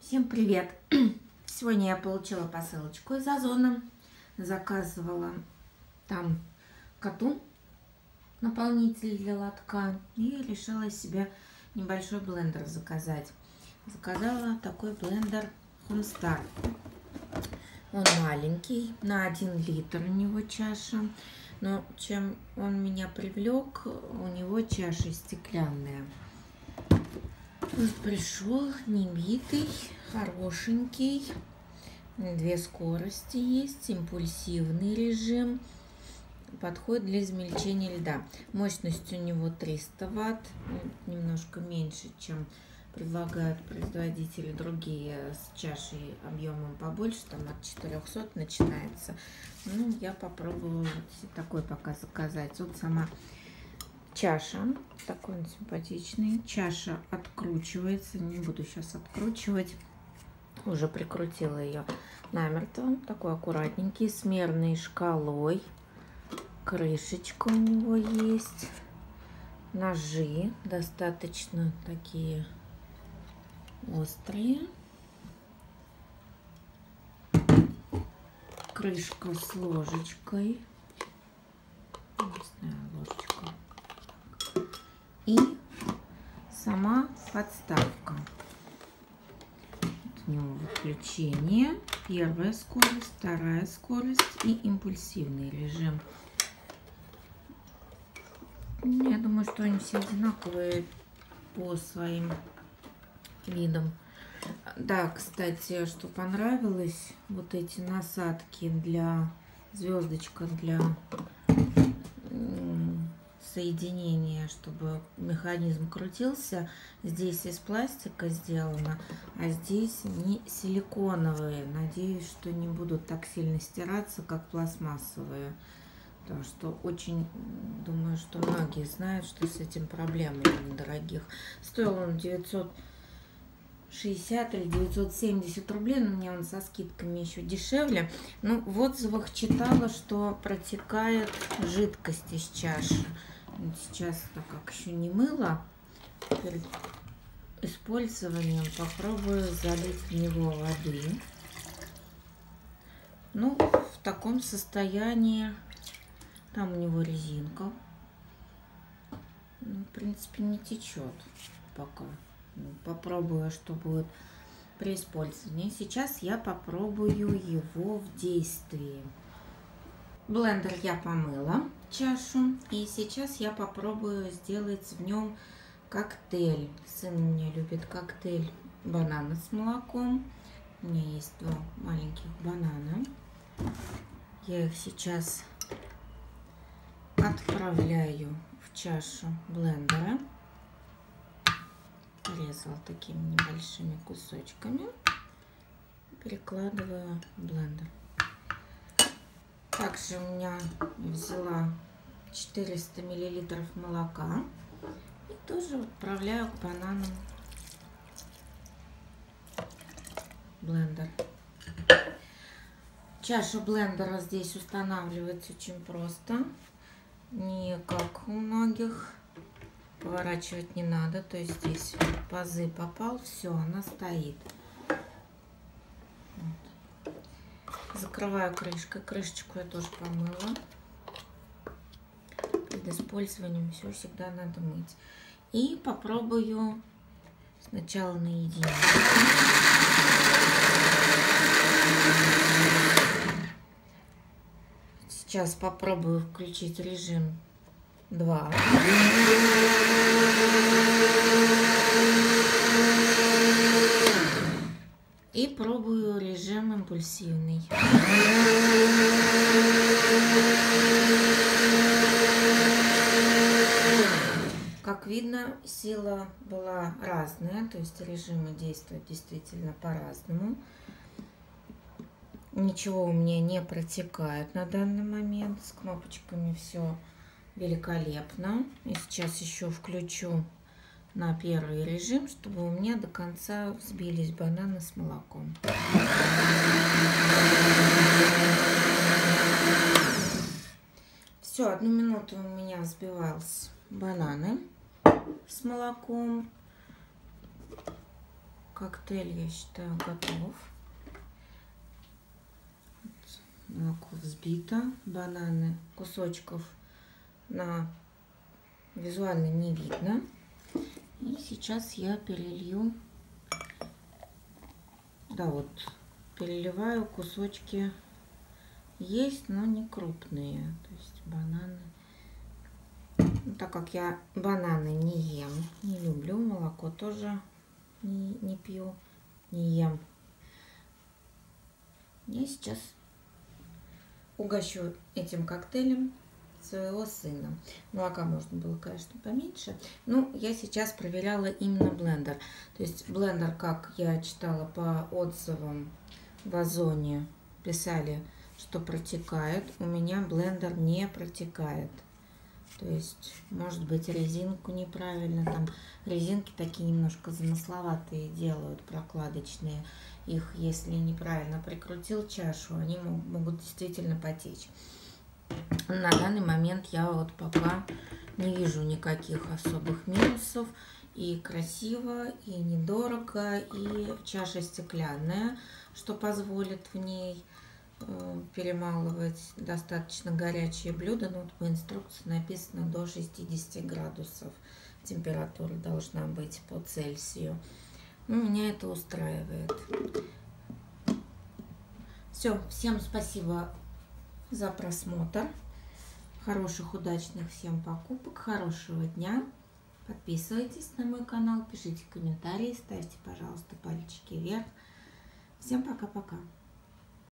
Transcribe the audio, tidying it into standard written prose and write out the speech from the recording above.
Всем привет! Сегодня я получила посылочку из Озона. Заказывала там коту наполнитель для лотка и решила себе небольшой блендер заказать. Заказала такой блендер Homestar. Он маленький, на 1 литр у него чаша. Но чем он меня привлек, у него чаша стеклянная. Он пришел не битый, хорошенький. 2 скорости есть, импульсивный режим. Подходит для измельчения льда. Мощность у него 300 Вт, немножко меньше, чем предлагают производители другие с чашей объемом побольше, там от 400 начинается. Ну, я попробую вот такой пока заказать. Вот сама чаша, такой он симпатичный. Чаша откручивается, не буду сейчас откручивать. Уже прикрутила ее намертво. Такой аккуратненький, с мерной шкалой. Крышечка у него есть. Ножи достаточно такие острые. Крышка с ложечкой. Не знаю, ложечка. И сама подставка. У него выключение. 1-я скорость, 2-я скорость и импульсивный режим. Я думаю, что они все одинаковые по своим видам. Да, кстати, что понравилось, вот эти насадки для звездочка для соединения, чтобы механизм крутился. Здесь из пластика сделано, а здесь не силиконовые. Надеюсь, что не будут так сильно стираться, как пластмассовые. Потому что очень, думаю, что многие знают, что с этим проблемы недорогих. Стоил он 960 или 970 рублей, но у меня он со скидками еще дешевле. Ну, в отзывах читала, что протекает жидкость из чаши. Сейчас, так как еще не мыла, перед использованием попробую залить в него воды. Ну, в таком состоянии. Там у него резинка. Ну, в принципе, не течет пока. Попробую, что будет при использовании. Сейчас я попробую его в действии. Блендер я помыла, чашу. И сейчас я попробую сделать в нем коктейль. Сын у меня любит коктейль банана с молоком. У меня есть 2 маленьких банана. Я их сейчас отправляю в чашу блендера. Порезала такими небольшими кусочками. Перекладываю в блендер. Также у меня взяла 400 мл молока. И тоже отправляю к бананам блендер. Чаша блендера здесь устанавливается очень просто. Не как у многих. Поворачивать не надо. То есть здесь пазы попал. Все, она стоит. Вот. Закрываю крышкой. Крышечку я тоже помыла. Перед использованием все всегда надо мыть. И попробую сначала наедине. Сейчас попробую включить режим 2. И пробую режим импульсивный. Как видно, сила была разная, то есть режимы действуют действительно по-разному. Ничего у меня не протекает на данный момент. С кнопочками все великолепно. И сейчас еще включу на 1-й режим, чтобы у меня до конца взбились бананы с молоком. Все, 1 минуту у меня взбивались бананы с молоком. коктейль, я считаю, готов. Молоко взбито, бананы, кусочков на визуально не видно. И сейчас я перелью, да, вот переливаю кусочки, есть, но не крупные, то есть бананы. Ну, так как я бананы не ем, не люблю, молоко тоже не пью, не ем. Я сейчас угощу этим коктейлем своего сына. Молока можно было, конечно, поменьше. Но я сейчас проверяла именно блендер. То есть блендер, как я читала по отзывам в Озоне, писали, что протекает. У меня блендер не протекает. То есть, может быть, резинку неправильно. Там резинки такие немножко замысловатые делают, прокладочные. Их, если неправильно прикрутил чашу, они могут действительно потечь. На данный момент я вот пока не вижу никаких особых минусов. И красиво, и недорого, и чаша стеклянная, что позволит в ней перемалывать достаточно горячие блюда. Но вот по инструкции написано до 60 градусов температура должна быть по Цельсию. Ну, меня это устраивает. Все, всем спасибо за просмотр. Хороших, удачных всем покупок, хорошего дня. Подписывайтесь на мой канал, пишите комментарии, ставьте, пожалуйста, пальчики вверх. Всем пока-пока.